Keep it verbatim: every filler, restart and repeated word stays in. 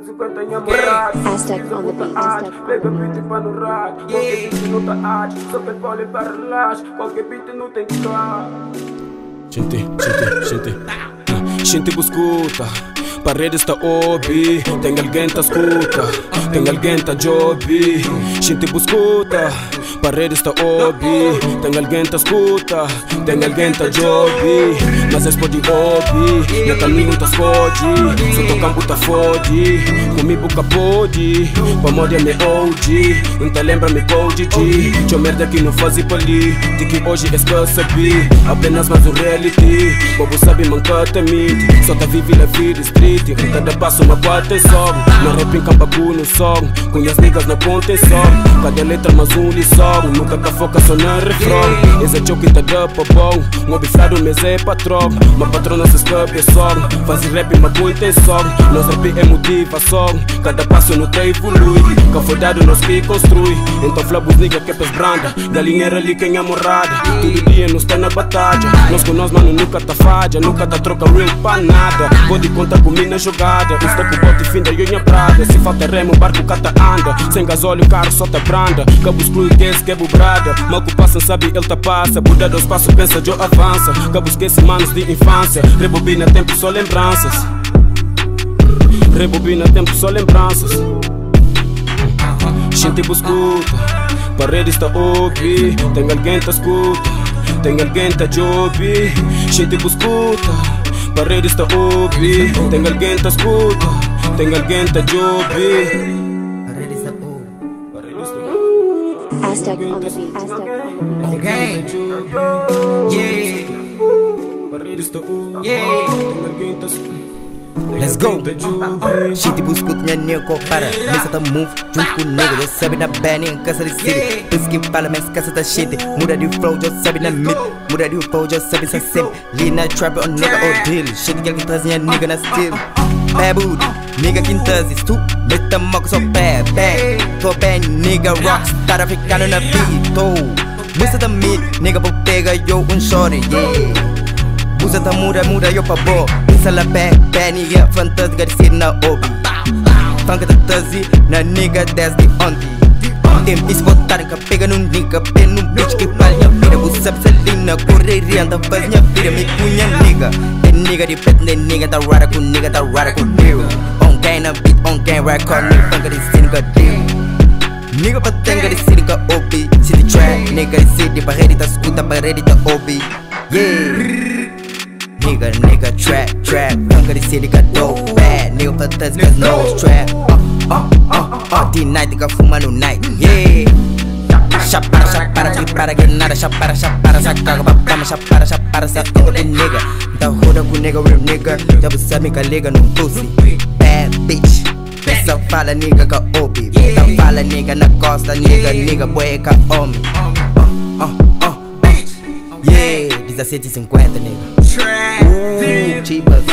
cinquenta em amorado. Hashtag on the beat, hashtag on the Pega beat. beat para no rato. Qualquer beat não tá arte. Só que pode para relaxo. Qualquer beat não tem que estar. Gente, gente, gente. Gente buscuta. Parede está obi. Tem alguém tá escuta. Tem alguém tá jobi. Gente buscuta. Parede está obi. Tem alguém tá escuta. Tem alguém tá jobi. Mas es pode obi. No caminho tá fode. Se tocam puta fode. Comigo boca pode. Pa moda me O G. Não te lembra me pode de. Tio merda que não faz pali. De que hoje é que sabi. Apenas mais um reality. Bobo sabe mancata mid. Só tá vive na vida street. Cada passo uma quarta é só. Na rap em cambacu no som. Com as niggas na ponta é só. Cada letra mais um lição. Nunca tá foca só na refrão. Esse é choque tá dá pra bom. Um bifrado mas é patrão. Uma patrona se escape é só. Faz rap mas com intenção. Nós rap é motivação. Cada passo no tem evolui. Que foi dado nós que construi. Então flabos nigga que é pes branda. Galinheira ali quem é morrada. Todo dia nós tá na batalha. Nós com nós mano nunca tá falha. Nunca tá troca real pra nada. Pode contar comigo na jogada. Estou com o bote fim da unha prada. Se falta remo o barco cata anda. Sem gasóleo o carro só tá branda. Cabo exclui que esse que é bubrada. Mal que passa sabe ele tá passa. Buda dos passos pensa Joe avança. Cabo esquece manos de infância. Rebobina tempo só lembranças. Rebobina tempo só lembranças. Gente buscuta. Parede está obi. Tem alguém tá escuta. Tem alguém tá jobi. Gente buscuta. Parede está obi. Tem alguém tá escuta. Tem alguém tá jobi. Parede está obi. Hashtag on the beat, hashtag on the beat. Okay. Yeah. Parede está obi. Yeah. Tem alguém tá escuta. Let's go. Shit busco tinha nego para. Mesa tá move junto com o nego. Já sabe na band em casa de city. Pensa que fala mas casa tá shit. Muda de flow já sabe na mid. Muda de flow já sabe sa sim. Lina trap on nigga or deal. Shit que alguém trazia nigga na steel. Babood, nigga quintazes tu. Meta moco só bad bad. Tô bem nigga rockstar africano na beat. Tô. Mesa tá mid. Nigga vou pegar eu um shorty. Yeah. Usa tá muda, muda eu pra bo. Pensa lá pé, pé, nigga fantástica de ser na obi. Funk tá tazi, na nigga desde ontem. Tem bis botar que pega num nigga, pé num bitch que faz minha vida. Você sabe se linda, correria, anda faz minha vida. Me cunha nigga, tem nigga de pet, tem nigga tá rara com nigga, tá rara com deal. On game na beat, on game record, nigga funk de cínica deal. Nigga pra tenga de cínica obi. City track, nigga de city, parede tá escuta, parede tá obi. Yeah. Nigga, nigga, trap, trap, funk de silica dope, bad, nigga, fantastic, no trap. Uh, uh, uh, uh, de night, nigga, fuma no night, yeah. Chapara, chapara, prepara, granada, chapara, chapara, sacaga, babama, chapara, chapara, sacaga com nigga. Da roda com nigga, real nigga, já você me liga no pussy. Bad bitch, pensa fala nigga, ka obi. Bota fala nigga na costa, nigga, nigga, boy, ka homem. Uh, uh, uh, uh, yeah, dezessete e cinquenta, nigga. Uh, Chivas